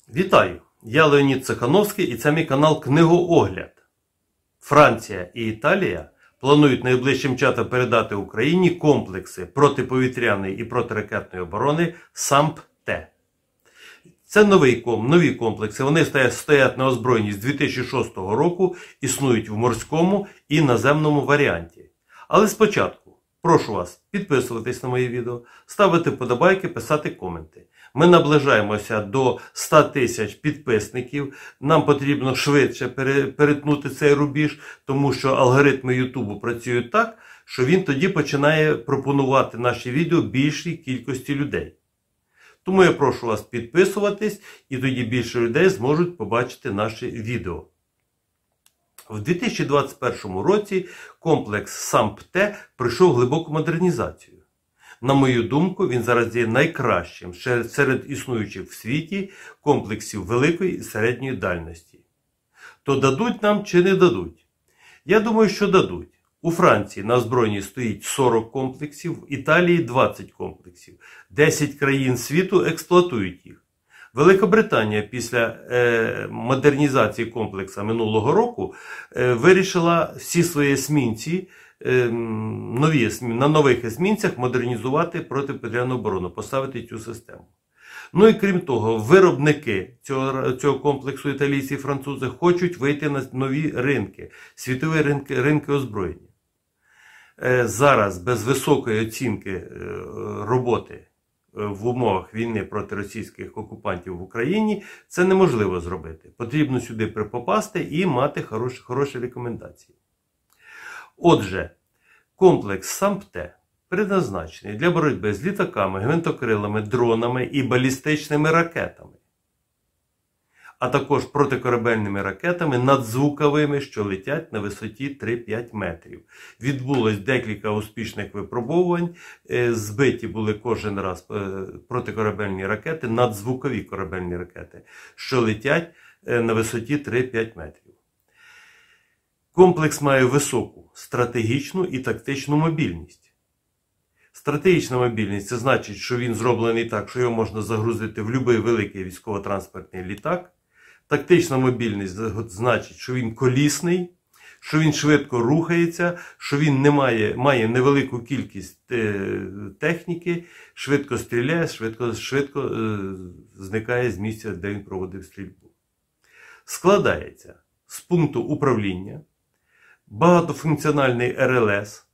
Вітаю! Я Леонід Цехановський і це мій канал Книгоогляд. Франція і Італія планують найближчим часом передати Україні комплекси протиповітряної і протиракетної оборони САМП-Т. Це нові комплекси, вони стоять на озброєнні з 2006 року, існують в морському і наземному варіанті. Але спочатку прошу вас підписуватись на мої відео, ставити вподобайки, писати коменти. Ми наближаємося до 100 тисяч підписників. Нам потрібно швидше перетнути цей рубіж, тому що алгоритми Ютубу працюють так, що він тоді починає пропонувати наші відео більшій кількості людей. Тому я прошу вас підписуватись, і тоді більше людей зможуть побачити наші відео. В 2021 році комплекс САМП-Т пройшов глибоку модернізацію. На мою думку, він зараз є найкращим серед існуючих в світі комплексів великої і середньої дальності. То дадуть нам чи не дадуть? Я думаю, що дадуть. У Франції на озброєнні стоїть 40 комплексів, в Італії 20 комплексів. 10 країн світу експлуатують їх. Великобританія після модернізації комплексу минулого року вирішила всі свої есмінці, на нових есмінцях модернізувати протиповітряну оборону, поставити цю систему. Ну і крім того, виробники цього комплексу, італійці і французи, хочуть вийти на нові ринки, світові ринки озброєння. Зараз без високої оцінки роботи в умовах війни проти російських окупантів в Україні це неможливо зробити. Потрібно сюди попасти і мати хороші рекомендації. Отже, комплекс САМП-Т предназначений для боротьби з літаками, гвинтокрилами, дронами і балістичними ракетами, а також протикорабельними ракетами надзвуковими, що летять на висоті 3-5 метрів. Відбулось декілька успішних випробувань, збиті були кожен раз протикорабельні ракети, надзвукові корабельні ракети, що летять на висоті 3-5 метрів. Комплекс має високу стратегічну і тактичну мобільність. Стратегічна мобільність – це значить, що він зроблений так, що його можна загрузити в будь-який великий військово-транспортний літак. Тактична мобільність значить, що він колісний, що він швидко рухається, що він має невелику кількість техніки, швидко стріляє, швидко зникає з місця, де він проводив стрільбу. Складається з пункту управління, багатофункціональний РЛС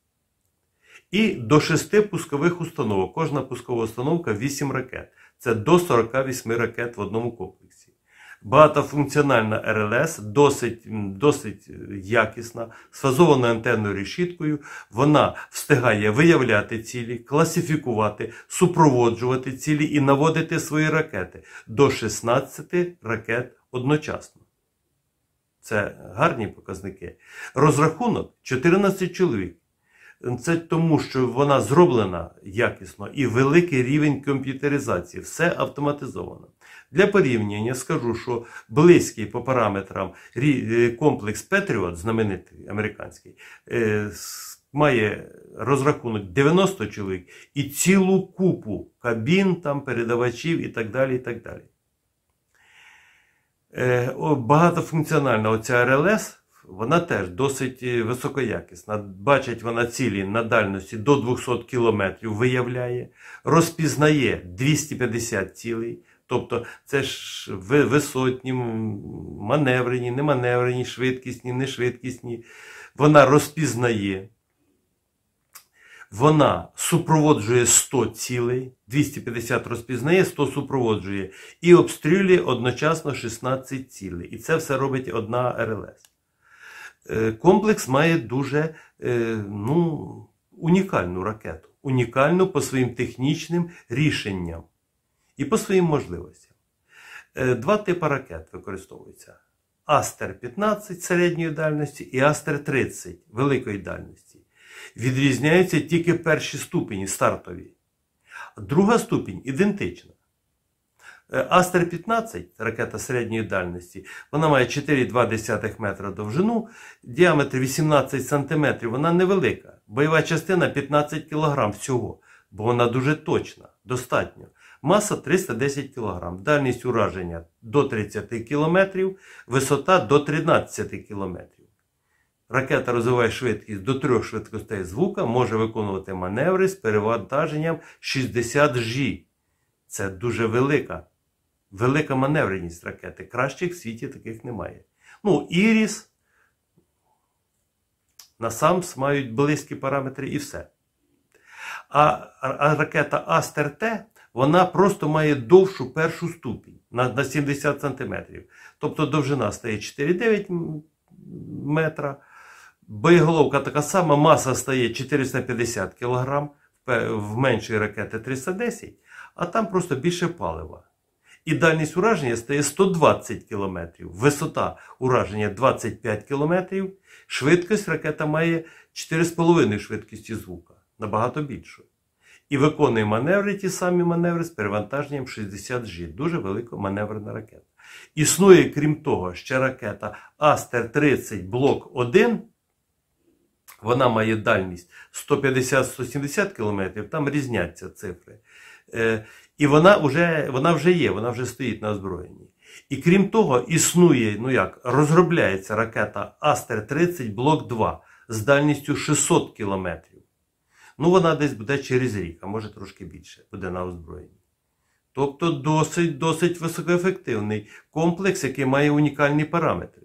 і до 6 пускових установок. Кожна пускова установка 8 ракет. Це до 48 ракет в одному комплексі. Багатофункціональна РЛС досить якісна, з фазованою антенною решіткою. Вона встигає виявляти цілі, класифікувати, супроводжувати цілі і наводити свої ракети. До 16 ракет одночасно. Це гарні показники. Розрахунок 14 чоловік. Це тому, що вона зроблена якісно і великий рівень комп'ютеризації. Все автоматизовано. Для порівняння скажу, що близький по параметрам комплекс Петріот, знаменитий американський, має розрахунок 90 чоловік і цілу купу кабін, передавачів і так далі, і так далі. Багатофункціональна оця РЛС, вона теж досить високоякісна. Бачить вона цілі на дальності до 200 км виявляє, розпізнає 250 цілей, тобто це ж висотні, маневрені, неманеврені, швидкісні, нешвидкісні. Вона розпізнає. Вона супроводжує 100 цілей, 250 розпізнає, 100 супроводжує і обстрілює одночасно 16 цілей. І це все робить одна РЛС. Комплекс має дуже унікальну ракету. Унікальну по своїм технічним рішенням і по своїм можливостям. Два типи ракет використовуються. Астер-15 середньої дальності і Астер-30 великої дальності. Відрізняються тільки перші ступені, стартові. Друга ступінь ідентична. Астер-15, ракета середньої дальності, вона має 4,2 метра довжину, діаметр 18 см, вона невелика. Бойова частина 15 кг всього, бо вона дуже точна, достатньо. Маса 310 кг, дальність ураження до 30 км, висота до 13 км. Ракета розвиває швидкість до 3 швидкостей звука, може виконувати маневри з перевантаженням 60 G. Це дуже велика маневреність ракети. Кращих в світі таких немає. Ну, Іріс, Насамс мають близькі параметри і все. А ракета Астер-Т, вона просто має довшу першу ступінь на 70 см. Тобто довжина стає 4,9 метра. Боєголовка така сама, маса стає 450 кг, в меншої ракети 310, а там просто більше палива. І дальність ураження стає 120 км, висота ураження 25 км, швидкість ракета має 4,5 швидкості звука, набагато більшу. І виконує маневри, ті самі маневри з перевантаженням 60 G. Дуже велика маневрена ракета. Існує, крім того, ще ракета Астер-30 Блок 1. Вона має дальність 150-170 км, там різняться цифри. І вона вже стоїть на озброєнні. І крім того, існує, розробляється ракета Астер-30 Блок 2 з дальністю 600 км. Ну, вона десь буде через рік, а може трошки більше, буде на озброєнні. Тобто досить високоефективний комплекс, який має унікальні параметри.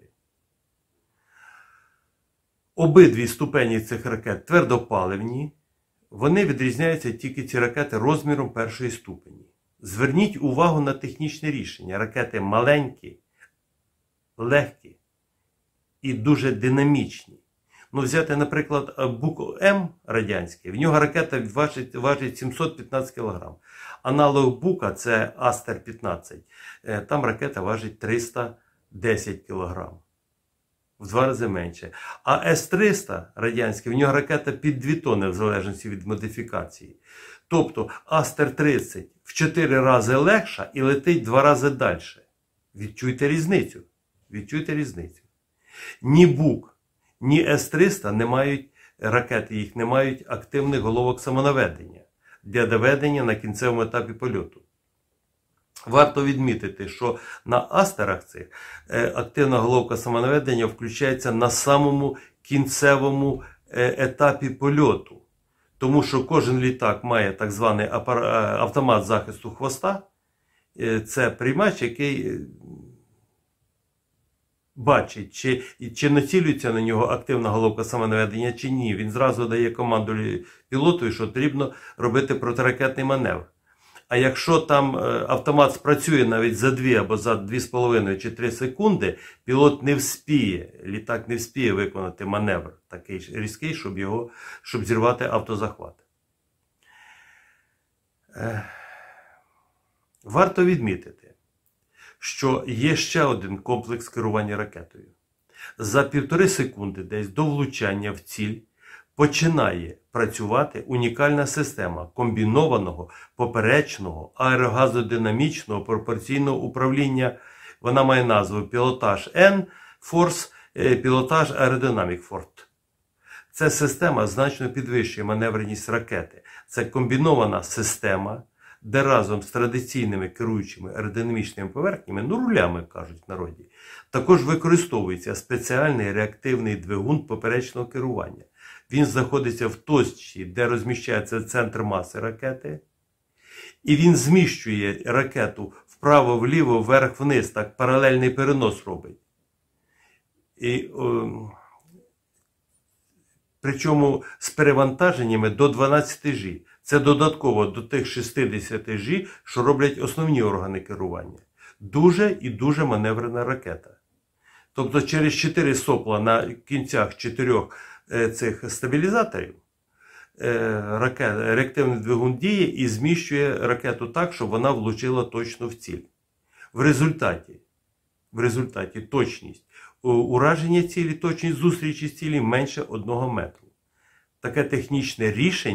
Обидві ступені цих ракет твердопаливні, вони відрізняються тільки ці ракети розміром першої ступені. Зверніть увагу на технічне рішення. Ракети маленькі, легкі і дуже динамічні. Ну, взяти, наприклад, Бук М радянський, в нього ракета важить 715 кг. Аналог Бука, це Астер-15, там ракета важить 310 кг. В 2 рази менше. А С-300 радянський, в нього ракета під 2 тонни, в залежності від модифікації. Тобто Астер-30 в 4 рази легша і летить 2 рази далі. Відчуйте різницю. Ні Бук, ні С-300 не мають, ракети їх не мають активних головок самонаведення для доведення на кінцевому етапі польоту. Варто відмітити, що на Астерах цих активна головка самонаведення включається на самому кінцевому етапі польоту. Тому що кожен літак має так званий автомат захисту хвоста. Це приймач, який бачить, чи націлюється на нього активна головка самонаведення, чи ні. Він зразу дає команду пілоту, що потрібно робити протиракетний маневр. А якщо там автомат спрацює навіть за 2 або за 2,5 чи 3 секунди, пілот не вспіє, літак не вспіє виконати маневр такий різкий, щоб зірвати автозахват. Варто відмітити, що є ще один комплекс керування ракетою. За 1,5 секунди десь до влучання в ціль починає працювати унікальна система комбінованого, поперечного, аерогазодинамічного, пропорційного управління. Вона має назву пілотаж N-Force, пілотаж Aerodynamic Force. Ця система значно підвищує маневреність ракети. Це комбінована система, де разом з традиційними керуючими аеродинамічними поверхнями, рулями, кажуть в народі, також використовується спеціальний реактивний двигун поперечного керування. Він знаходиться в точці, де розміщається центр маси ракети, і він зміщує ракету вправо-вліво, вверх-вниз, так паралельний перенос робить. Причому з перевантаженнями до 12 G. Це додатково до тих 60 G, що роблять основні органи керування. Дуже і дуже маневрена ракета. Тобто через 4 сопла на кінцях 4 цих стабілізаторів реактивний двигун діє і зміщує ракету так, щоб вона влучила точно в ціль. В результаті точність ураження цілі, точність зустрічі з цілі менше 1 метру. Таке технічне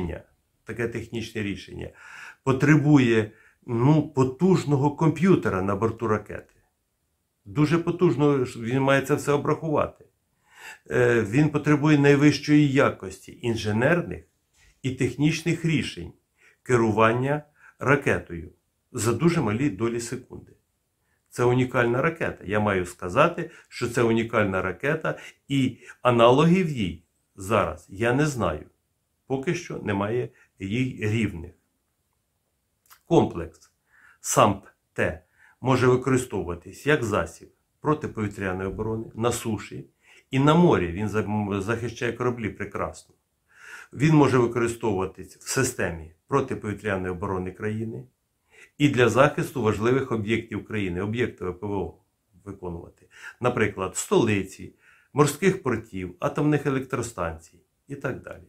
рішення потребує потужного комп'ютера на борту ракети. Дуже потужно, він має це все обрахувати. Він потребує найвищої якості інженерних і технічних рішень керування ракетою. за дуже малі долі секунди. Це унікальна ракета. Я маю сказати, що це унікальна ракета, і аналогів їй зараз я не знаю. Поки що немає їй рівних. Комплекс САМП-Т може використовуватись як засіб протиповітряної оборони на суші і на морі. Він захищає кораблі прекрасно. Він може використовуватись в системі протиповітряної оборони країни і для захисту важливих об'єктів країни, об'єктів ПВО виконувати. Наприклад, столиці, морських портів, атомних електростанцій і так далі.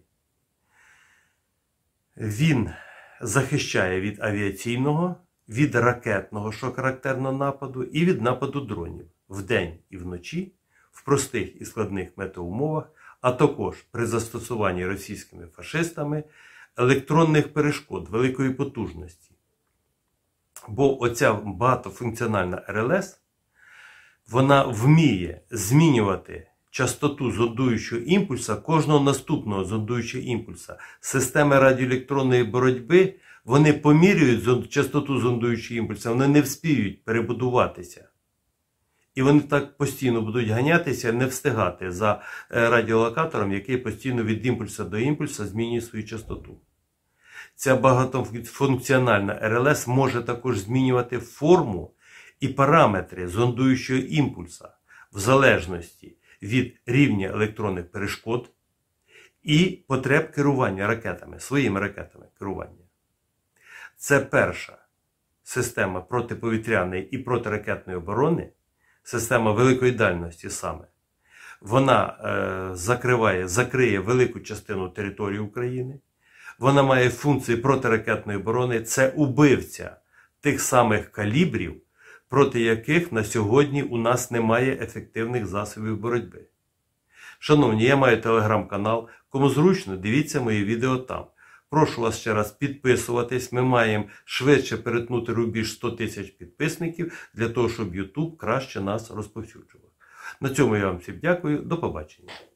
Він захищає від авіаційного, від ракетного, що характерно, нападу і від нападу дронів вдень і вночі, в простих і складних метеоумовах, а також при застосуванні російськими фашистами електронних перешкод великої потужності. Бо оця багатофункціональна РЛС, вона вміє змінювати частоту зондуючого імпульса кожного наступного зондуючого імпульса. Системи радіоелектронної боротьби, вони помірюють частоту зондуючого імпульса, вони не вспіють перебудуватися. І вони так постійно будуть ганятися, не встигати за радіолокатором, який постійно від імпульса до імпульса змінює свою частоту. Ця багатофункціональна РЛС може також змінювати форму і параметри зондуючого імпульса в залежності від рівня електронних перешкод і потреб керування ракетами, своїми ракетами керування. Це перша система протиповітряної і протиракетної оборони, система великої дальності саме. Вона закриє велику частину території України. Вона має функції протиракетної оборони. Це убивця тих самих калібрів, проти яких на сьогодні у нас немає ефективних засобів боротьби. Шановні, я маю телеграм-канал. Кому зручно, дивіться мої відео там. Прошу вас ще раз підписуватись. Ми маємо швидше перетнути рубіж 100 тисяч підписників, для того, щоб YouTube краще нас розповсюджував. На цьому я вам всім дякую. До побачення.